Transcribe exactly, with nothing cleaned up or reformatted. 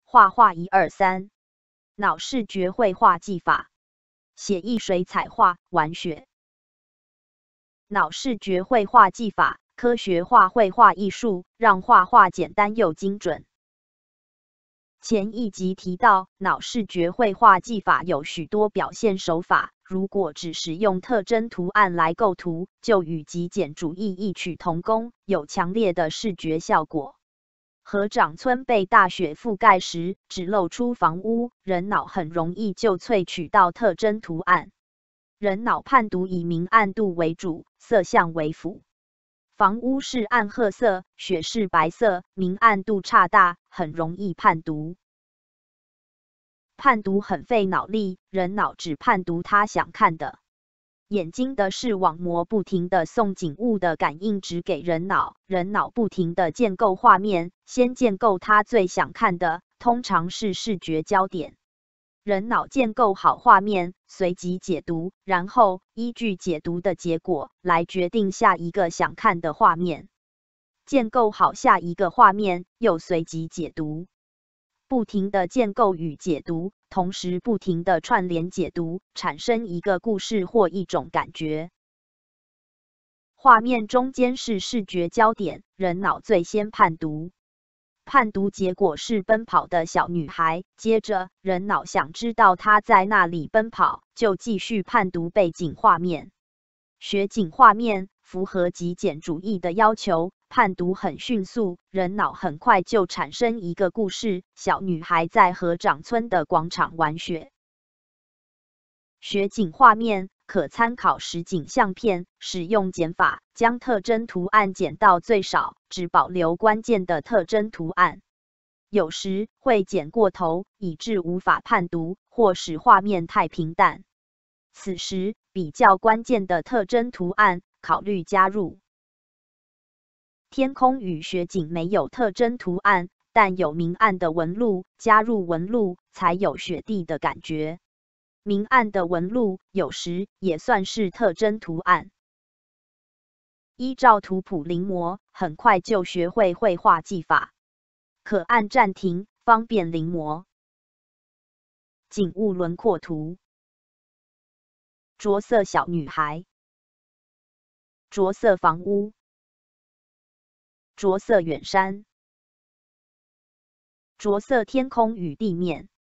画画一二三，脑视觉绘画技法，写意水彩画玩雪。脑视觉绘画技法，科学化绘画艺术，让画画简单又精准。前一集提到，脑视觉绘画技法有许多表现手法，如果只使用特征图案来构图，就与极简主义异曲同工，有强烈的视觉效果。合掌村被大雪覆盖时，只露出房屋，人脑很容易就萃取到特征图案。人脑判读以明暗度为主，色相为辅。房屋是暗褐色，雪是白色，明暗度差大，很容易判读。判读很费脑力，人脑只判读他想看的。眼睛的视网膜不停地送景物的感应值给人脑，人脑不停地建构画面，先建构他最想看的，通常是视觉焦点。人脑建构好画面，随即解读，然后依据解读的结果来决定下一个想看的画面。建构好下一个画面，又随即解读。不停的建构与解读，同时不停的串联解读，产生一个故事或一种感觉。画面中间是视觉焦点，人脑最先判读。判读结果是奔跑的小女孩，接着人脑想知道她在那里奔跑，就继续判读背景画面。雪景画面符合极简主义的要求，判读很迅速，人脑很快就产生一个故事：小女孩在合掌村的广场玩雪。雪景画面可参考实景相片，使用减法，将特征图案减到最少，只保留关键的特征图案。有时会减过头，以致无法判读，或使画面太平淡。此时，比较关键的特征图案，考虑加入。天空与雪景没有特征图案，但有明暗的纹路，加入纹路才有雪地的感觉。明暗的纹路有时也算是特征图案。依照图谱临摹，很快就学会绘画技法，可按暂停，方便临摹。景物轮廓图，着色小女孩，着色房屋，着色远山，着色天空与地面。